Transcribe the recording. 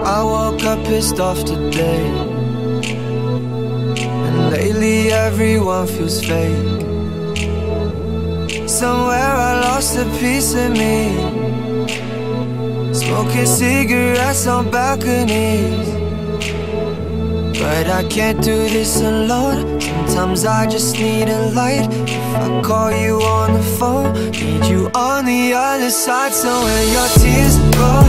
I woke up pissed off today, and lately everyone feels fake. Somewhere I lost a piece of me, smoking cigarettes on balconies. But I can't do this alone. Sometimes I just need a light. If I call you on the phone, need you on the other side. So when your tears roll